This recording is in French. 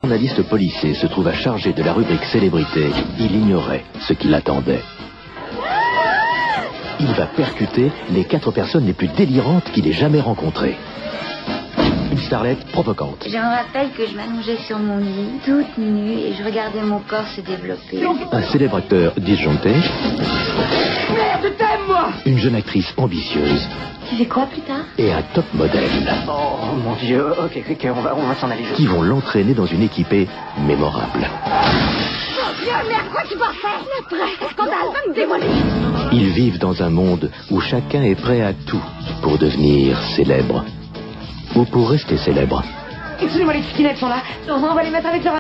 Un journaliste policier se trouva chargé de la rubrique célébrité. Il ignorait ce qui l'attendait. Il va percuter les 4 personnes les plus délirantes qu'il ait jamais rencontrées. Une starlette provocante. Je me rappelle que je m'allongeais sur mon lit, toute nue, et je regardais mon corps se développer. Un célèbre acteur disjoncté. Merde, t'aimes, moi! Une jeune actrice ambitieuse. Tu fais quoi plus tard? Et un top modèle. Oh mon Dieu, ok, on va s'en aller. Qui vont l'entraîner dans une équipée mémorable. Mon Dieu, mais à quoi tu vas faire? Le scandale va me démolir. Ils vivent dans un monde où chacun est prêt à tout pour devenir célèbre. Ou pour rester célèbre. Excusez-moi, les skinettes sont là. On va les mettre avec leur...